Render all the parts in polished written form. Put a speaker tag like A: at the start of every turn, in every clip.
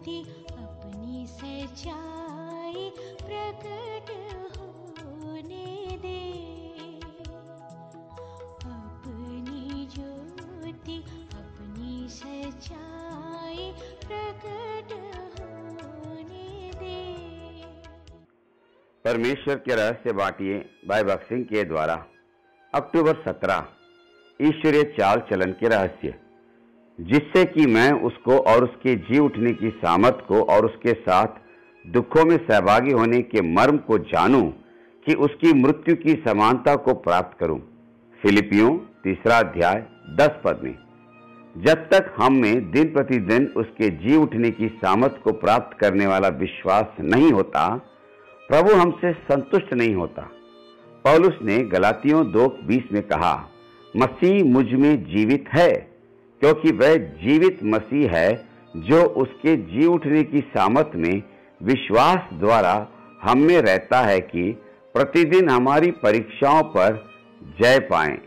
A: ज्योति अपनी सच्चाई प्रकट होने दे। अपनी ज्योति अपनी सच्चाई प्रकट होने दे।
B: परमेश्वर के रहस्य बांटिए बाय बक्सिंग के द्वारा। अक्टूबर 17, ईश्वरीय चाल चलन के रहस्य, जिससे कि मैं उसको और उसके जी उठने की सामर्थ को और उसके साथ दुखों में सहभागी होने के मर्म को जानूं, कि उसकी मृत्यु की समानता को प्राप्त करूं। फिलिपियों 3 अध्याय 10 पद में। जब तक हम में दिन प्रतिदिन उसके जी उठने की सामर्थ को प्राप्त करने वाला विश्वास नहीं होता, प्रभु हमसे संतुष्ट नहीं होता। पौलुस ने गलातियों 2:20 में कहा, मसीह मुझ में जीवित है, क्योंकि वह जीवित मसीह है जो उसके जी उठने की सामर्थ में विश्वास द्वारा हम में रहता है, कि प्रतिदिन हमारी परीक्षाओं पर जय पाएं।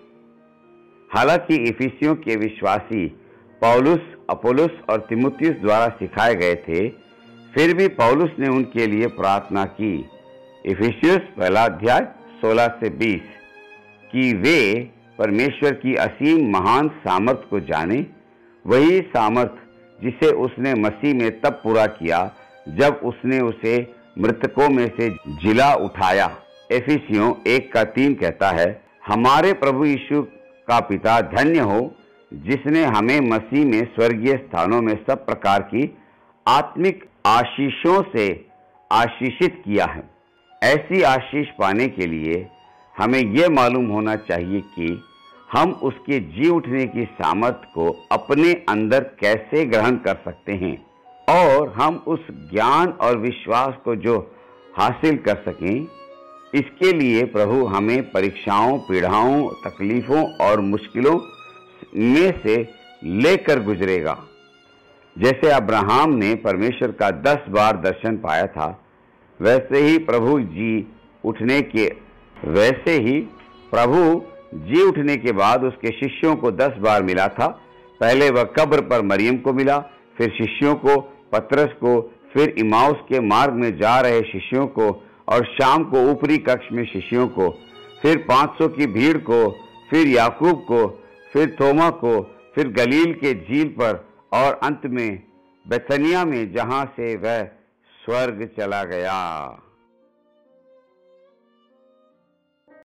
B: हालांकि इफिसियों के विश्वासी पौलुस, अपोलोस और तीमुथियुस द्वारा सिखाए गए थे, फिर भी पौलुस ने उनके लिए प्रार्थना की। इफिसियस 1 अध्याय 16 से 20 कि वे परमेश्वर की असीम महान सामर्थ को जाने, वही सामर्थ जिसे उसने मसीह में तब पूरा किया जब उसने उसे मृतकों में से जिला उठाया। इफिसियों 1:3 कहता है, हमारे प्रभु यीशु का पिता धन्य हो, जिसने हमें मसीह में स्वर्गीय स्थानों में सब प्रकार की आत्मिक आशीषों से आशीषित किया है। ऐसी आशीष पाने के लिए हमें यह मालूम होना चाहिए कि हम उसके जी उठने की सामर्थ को अपने अंदर कैसे ग्रहण कर सकते हैं, और हम उस ज्ञान और विश्वास को जो हासिल कर सकें, इसके लिए प्रभु हमें परीक्षाओं, पीड़ाओं, तकलीफों और मुश्किलों में से लेकर गुजरेगा। जैसे अब्राहम ने परमेश्वर का 10 बार दर्शन पाया था, वैसे ही प्रभु जी उठने के बाद उसके शिष्यों को 10 बार मिला था। पहले वह कब्र पर मरियम को मिला, फिर शिष्यों को, पतरस को, फिर इमाउस के मार्ग में जा रहे शिष्यों को, और शाम को ऊपरी कक्ष में शिष्यों को, फिर 500 की भीड़ को, फिर याकूब को, फिर थोमा को, फिर गलील के झील पर, और अंत में बेथनिया में, जहां से वह स्वर्ग चला गया।